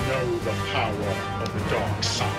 know the power of the dark side.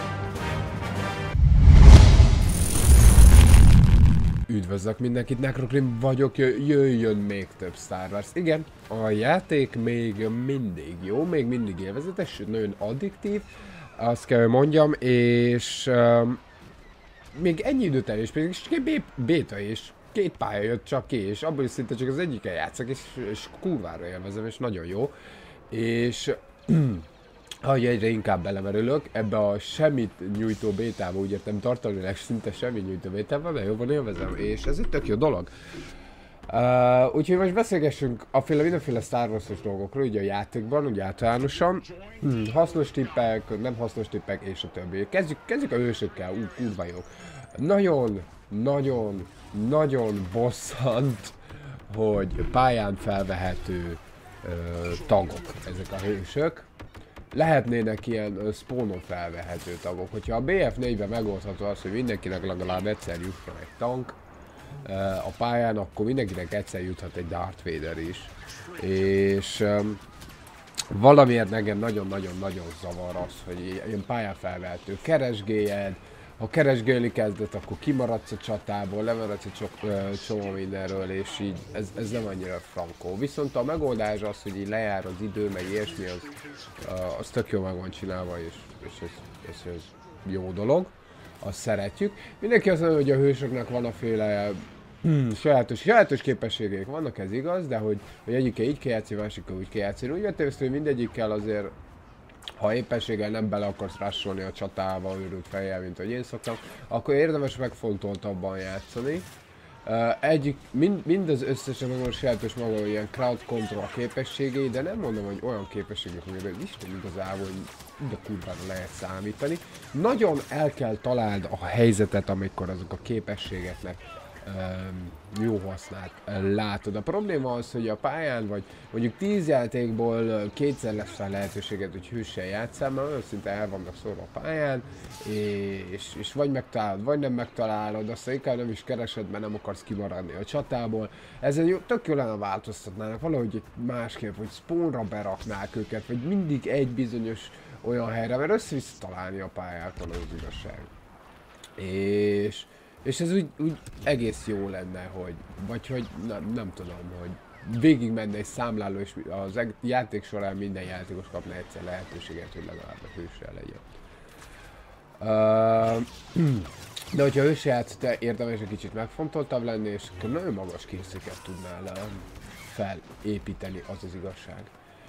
Üdvözlök mindenkit, Necrokrim vagyok, jöjjön még több Star Wars. Igen, a játék még mindig jó, még mindig élvezetes, nagyon addiktív, azt kell, hogy mondjam, és még ennyi időt el is, még béta is, 2 pálya jött csak ki, és abból is szinte csak az egyikkel játszok, és kurvára élvezem, és nagyon jó. És ahogy egyre inkább belemerülök, ebbe a semmit nyújtó bétába, úgy értem tartalmilag szinte semmit nyújtó bétába, de jobban élvezem, és ez egy tök jó dolog. Úgyhogy most beszélgessünk mindenféle Star Wars-os dolgokról, ugye a játékban, ugye általánosan. Hasznos tippek, nem hasznos tippek, és a többi. Kezdjük a hősökkel, kurva jó. Nagyon bosszant, hogy pályán felvehető tagok ezek a hősök. Lehetnének ilyen spawnon felvehető tagok. Hogyha a BF4-ben megoldható az, hogy mindenkinek legalább egyszer jusson egy tank a pályán, akkor mindenkinek egyszer juthat egy Darth Vader is. És valamiért engem nagyon-nagyon zavar az, hogy ilyen pályán felvehető keresgéljed. Ha keresgélni kezdett, akkor kimaradsz a csatából, lemaradsz egy csomó mindenről, és így ez nem annyira frankó. Viszont a megoldás az, hogy így lejár az idő, meg ilyesmi, az tök jó meg van csinálva, és ez jó dolog. Azt szeretjük. Mindenki azt mondja, hogy a hősöknek vanaféle sajátos képességeik vannak, ez igaz, de hogy egyikkel így kell játszani, másikkal úgy kell játszani. Úgy vettem ezt, hogy mindegyikkel azért, ha éppenséggel nem bele akarsz rásolni a csatába őrült fejjel, mint ahogy én szoktam, akkor érdemes megfontoltabban játszani. Mind az összesen megvan sajátos maga ilyen crowd control képességei, de nem mondom, hogy olyan képességek, amire Isten igazából, hogy a kurvára lehet számítani. Nagyon el kell találd a helyzetet, amikor azok a képességeknek jó hasznát látod. A probléma az, hogy a pályán vagy mondjuk 10 játékból 2-szer lesz rá lehetőséget, hogy hőssel játsszál, mert olyan szinte el vannak szórva a pályán, és vagy megtalálod, vagy nem megtalálod, aztán inkább nem is keresed, mert nem akarsz kimaradni a csatából. Ezen tök jó lenne változtatnának, valahogy másképp, hogy spawnra beraknák őket, vagy mindig egy bizonyos olyan helyre, mert össze-vissza találni a pályákon az igazság. És ez úgy egész jó lenne, vagy hogy nem tudom, hogy végig menne egy számláló, és az játék során minden játékos kapna egyszer lehetőséget, hogy legalább a hőssel legyen. De hogyha hőssel játsz, te érdemes egy kicsit megfontoltabb lenni, és akkor nagyon magas készséget tudnál felépíteni, az az igazság.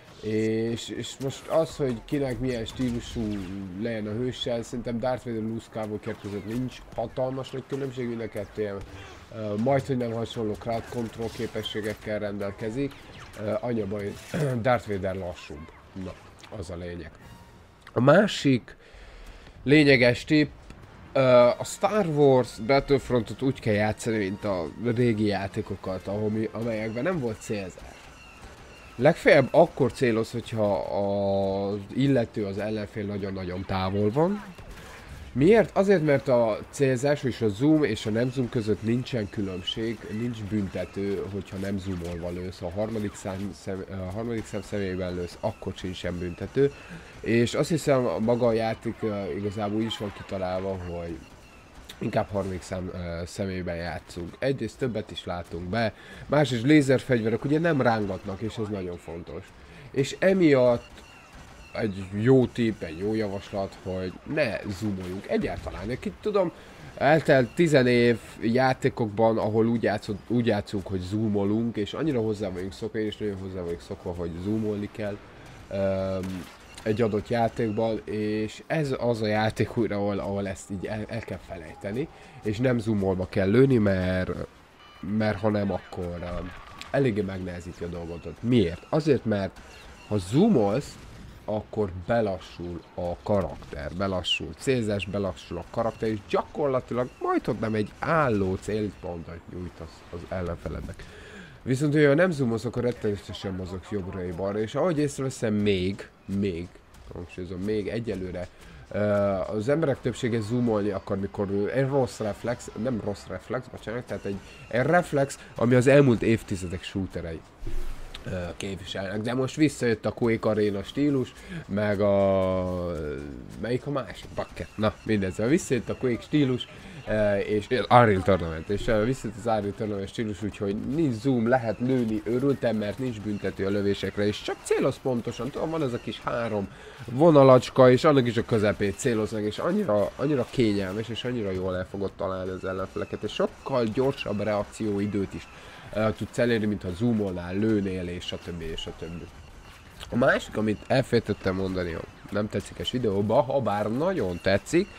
És most az, hogy kinek milyen stílusú legyen a hőssel, szerintem Darth Vader Luke Skywalker között nincs hatalmas nagy különbség, mind a kettő majdhogy nem hasonló crowd control képességekkel rendelkezik, annyi a baj, Darth Vader lassúbb. Na, az a lényeg. A másik lényeges tipp, a Star Wars Battlefrontot úgy kell játszani, mint a régi játékokat, amelyekben nem volt célzás. Legfeljebb akkor céloz, hogyha az illető, az ellenfél nagyon-nagyon távol van. Miért? Azért, mert a célzás és a zoom és a nem zoom között nincsen különbség, nincs büntető, hogyha nem zoomolva lősz. Ha a harmadik szem személyében lősz, akkor sincsen büntető. És azt hiszem, maga a játék igazából is van kitalálva, hogy inkább harmadik személyben játszunk. Egyrészt többet is látunk be, másrészt lézerfegyverek ugye nem rángatnak, és ez nagyon fontos. És emiatt egy jó tipp, egy jó javaslat, hogy ne zoomoljunk egyáltalán. Én tudom, eltelt 10 év játékokban, ahol úgy játszunk, hogy zoomolunk, és annyira hozzá vagyunk szokva, én is nagyon hozzá vagyok szokva, hogy zoomolni kell egy adott játékban, és ez az a játék újra, ahol ezt így el kell felejteni, és nem zoomolva kell lőni, mert ha nem, akkor eléggé megnehezíti a dolgot. Miért? Azért, mert ha zoomolsz, akkor belassul a karakter, belassul célzás, belassul a karakter, és gyakorlatilag majdhogy nem egy álló célpontot nyújt az ellenfelednek. Viszont, hogyha nem zoomolsz, akkor rettenetesen mozogsz jobbra-balra, és ahogy észreveszem még egyelőre az emberek többsége zoomolni akar, mikor egy rossz reflex, bocsánat, tehát egy reflex, ami az elmúlt évtizedek shooterei. képviselnek. De most visszajött a Quake Arena stílus, meg a... melyik a másik? Bakker. Na, mindez. Visszajött a Quake stílus, és Unreal Tournament, és visszajött az Unreal Tournament stílus, úgyhogy nincs zoom, lehet lőni, örültem, mert nincs büntető a lövésekre, és csak céloz pontosan, tudom, van ez a kis 3 vonalacska, és annak is a közepét céloznak, és annyira kényelmes, és annyira jól el fogod találni az ellenfeleket, és sokkal gyorsabb reakcióidőt is tudsz elérni, mint ha zoomolnál, lőnél, és stb. És stb. A másik, amit elfelejtettem mondani a nem tetszikes videóban, ha bár nagyon tetszik,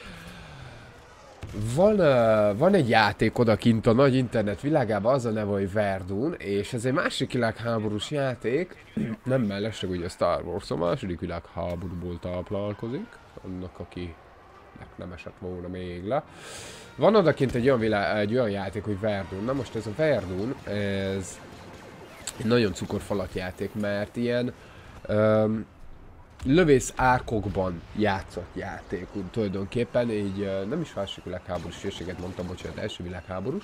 van egy játék odakint a nagy internet világában, az a neve, hogy Verdun, és ez egy másik világháborús játék, nem mellesleg ugye a Star Wars a második világháborúból táplálkozik, annak akinek nem esett volna még le. Van odakint egy olyan játék, hogy Verdun. Na most ez a Verdun, ez egy nagyon cukorfalat játék, mert ilyen lövész árkokban játszott játék, úgy tulajdonképpen, így nem is második világháborús félséget mondtam, bocsánat, első világháborús.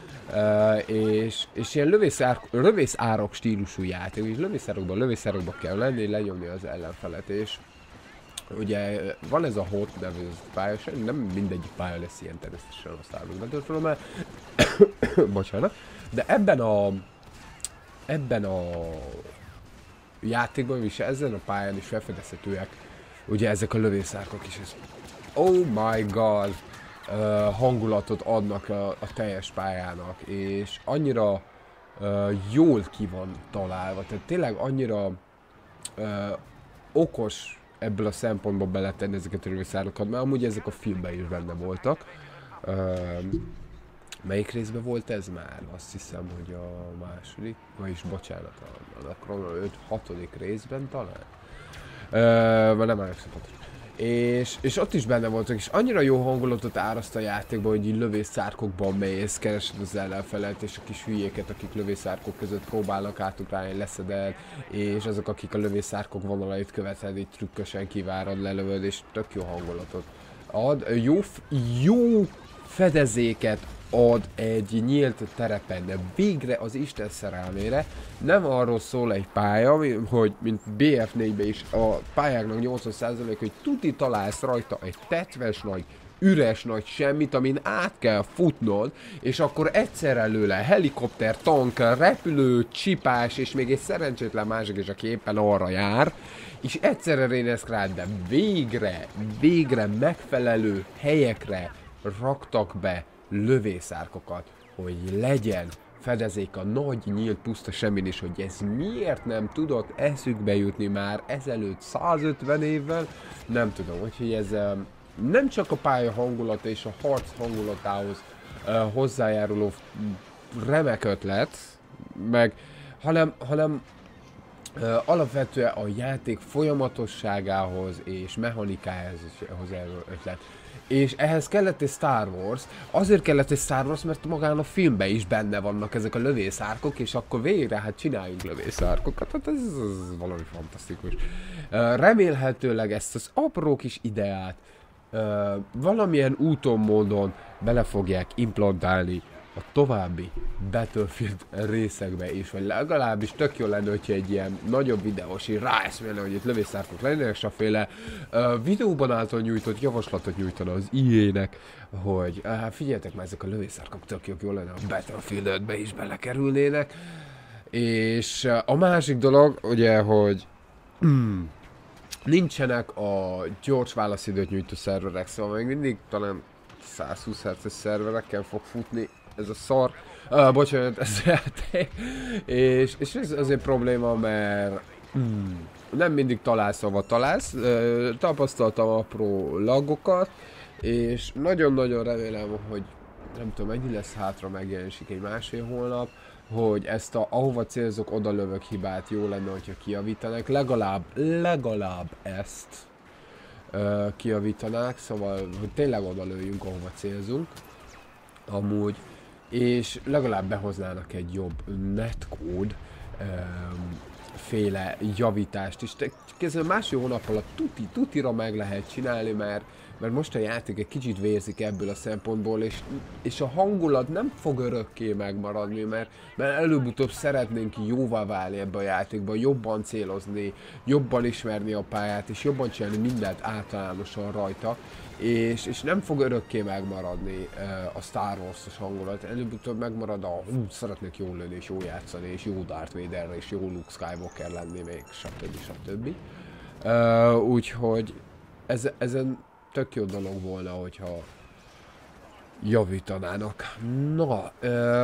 És ilyen lövész árok stílusú játék, és lövészárokban kell lenni, lenyomni az ellenfelet, és ugye van ez a hot nevű pálya, nem mindegyik pálya lesz ilyen természetesen a Star Wars Battlefront, bocsánat, de ebben a játékban is ezen a pályán is felfedezhetőek ugye ezek a lövészárkok is, ez oh my god hangulatot adnak a teljes pályának, és annyira jól ki van találva, tehát tényleg annyira okos ebből a szempontból beletenni ezeket a lövészárokat, mert amúgy ezek a filmben is benne voltak. Melyik részben volt ez már? Azt hiszem, hogy a második, vagyis bocsánat, a 5-6. részben talán. Vagy nem emlékszem. És ott is benne voltak, és annyira jó hangulatot áraszt a játékban, hogy így lövészárkokban mész, keresed az ellenfelet, és a kis hülyéket, akik lövészárkok között próbálnak átugrálni, leszeded, és azok, akik a lövészárkok vonalait követed, így trükkösen kivárod, lelövöd, és tök jó hangulatot ad. Jó fedezéket ad egy nyílt terepen, de végre az Isten szerelmére nem arról szól egy pálya, hogy mint BF4-ben is a pályáknak 80%, hogy tuti találsz rajta egy tetves nagy, üres nagy semmit, amin át kell futnod, és akkor egyszerre lőle helikopter, tank, repülő, csipás, és még egy szerencsétlen másik is, aki éppen arra jár, és egyszerre réneszk rád, de végre megfelelő helyekre raktak be lövészárkokat, hogy legyen fedezék a nagy nyílt puszta semmin is, hogy ez miért nem tudott eszükbe jutni már ezelőtt 150 évvel, nem tudom, úgyhogy ez nem csak a pálya hangulata és a harc hangulatához hozzájáruló remek ötlet, hanem alapvetően a játék folyamatosságához és mechanikájához ötlet. És ehhez kellett egy Star Wars, azért kellett egy Star Wars, mert magán a filmben is benne vannak ezek a lövészárkok, és akkor végre hát csináljunk lövészárkokat, hát ez valami fantasztikus. Remélhetőleg ezt az apró kis ideát valamilyen úton, módon bele fogják implantálni a további Battlefield részekbe is, vagy legalábbis tök jó lenne, hogyha egy ilyen nagyobb videós így ráeszmélne, hogy itt lövészárkok lennének, és a féle videóban által nyújtott javaslatot nyújtana az EA-nek, hogy figyeljetek már, ezek a lövészárkok tök jó lenne, a Battlefield 5-be is belekerülnének. És a másik dolog, ugye, hogy nincsenek a gyors válaszidőt nyújtó szerverek, szóval még mindig talán 120 Hz-es szerverekkel fog futni ez a szar, bocsánat, ez a játék, és ez azért probléma, mert nem mindig találsz, ahova találsz, tapasztaltam apró lagokat, és nagyon-nagyon remélem, hogy nem tudom, mennyi lesz hátra, megjelenik egy másfél hónap, hogy ezt ahova célzok, oda lövök hibát, jó lenne, hogyha kijavítanak, legalább ezt kijavítanák, szóval, hogy tényleg oda lőjünk, ahova célzunk, amúgy, és legalább behoznának egy jobb netcode féle javítást is. Kezdve másfél hónap alatt tutira meg lehet csinálni, mert mert most a játék egy kicsit vérzik ebből a szempontból, és a hangulat nem fog örökké megmaradni, mert előbb-utóbb szeretnénk jóvá válni ebbe a játékba, jobban célozni, jobban ismerni a pályát, és jobban csinálni mindent általánosan rajta, és nem fog örökké megmaradni a Star Wars-os hangulat, előbb-utóbb megmarad a szeretnék jól lenni, és jól játszani, és jó Darth Vader, és jó Luke Skywalker lenni még, stb. Úgyhogy ezen tök jó dolog volna, hogyha javítanának. Na,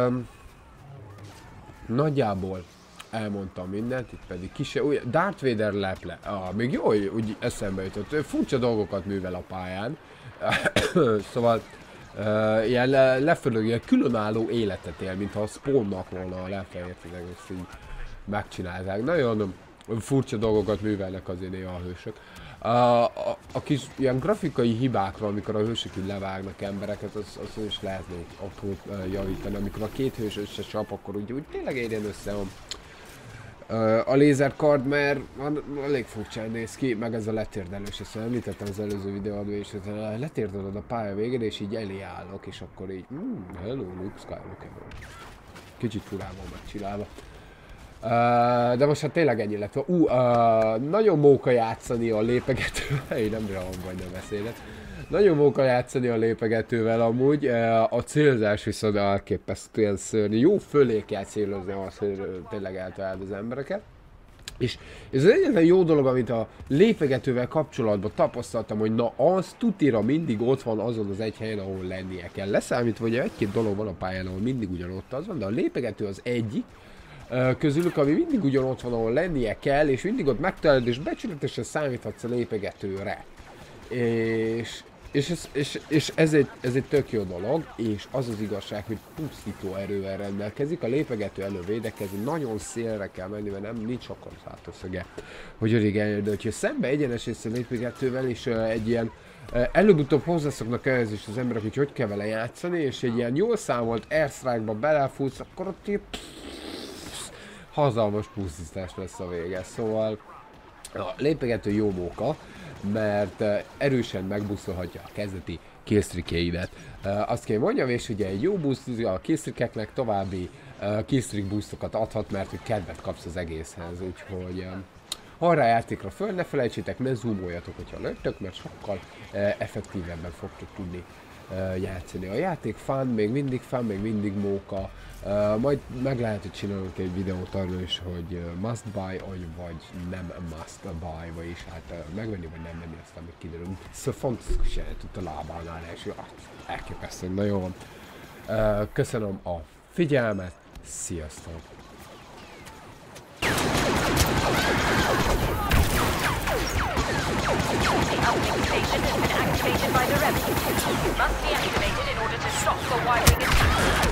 nagyjából elmondtam mindent, itt pedig Darth Vader leple. Még jó, úgy eszembe jutott. Furcsa dolgokat művel a pályán. Szóval ilyen lefölög, ilyen különálló életet él, mintha a Spawnnak volna a leple, értileg, ezt így megcsinálták. Nagyon furcsa dolgokat művelnek azért néha a hősök. A kis ilyen grafikai hibákra, amikor a hősök így levágnak embereket, az is lehetne aprót javítani. Amikor a két hős összecsap, akkor úgy tényleg érjen össze a lézerkard, mert elég furcsán néz ki, meg ez a letérdelős, ezt említettem az előző videóban, és letérdeled a pálya végén, és így elé állok, és akkor így, hello, Luke Skywalker. Kicsit furában megcsinálva. De most hát tényleg ennyi lett. Nagyon móka játszani a lépegetővel, én nem bírom, vagy nem beszélek. Nagyon móka játszani a lépegetővel amúgy, a célzás viszont elképesztően szörnyű. Jó fölé kell célozni ahhoz, hogy tényleg eltaláld az embereket. És ez az egyetlen jó dolog, amit a lépegetővel kapcsolatban tapasztaltam, hogy na az tutira mindig ott van azon az egy helyen, ahol lennie kell. Leszámítva, hogy egy-két dolog van a pályán, ahol mindig ugyanott az van, de a lépegető az egyik közülük, ami mindig ugyanott van, ahol lennie kell, és mindig ott megtalálod, és becsületesen számíthatsz a lépegetőre. És ez egy tök jó dolog, és az az igazság, hogy pusztító erővel rendelkezik, a lépegető elő védekezni, nagyon szélre kell menni, mert nincs akkor szátószöge, hogy örig eljön, de hogyha szembe egyenes a lépegetővel, és egy ilyen előbb-utóbb hozzászoknak ehhez is az emberek, hogy kell vele játszani, és egy ilyen jól számolt airstrike-ba belefutsz, akkor ott így hatalmas pusztítás lesz a vége, szóval a lépegető jó móka, mert erősen megbuszolhatja a kezdeti killstreakjeidet. Azt kell mondjam, és ugye egy jó boost a killstreakeknek további killstreak boostokat adhat, mert hogy kedvet kapsz az egészhez, úgyhogy arra játékra föl, ne felejtsétek, ne zoomoljatok, hogyha lőttök, mert sokkal effektívebben fogtok tudni játszani. A játék fun, még mindig móka. Majd meg lehet, hogy csinálunk egy videót arról is, hogy must buy, vagy nem must buy, vagyis hát megvenni, vagy nem menni, aztán még kiderül. Szóval fantasztikus jelent ott a lábánál első. Elképesztő, na jó van. Köszönöm a figyelmet, sziasztok! The uplink station has been activated by the rebels. It must be activated in order to stop the wiring.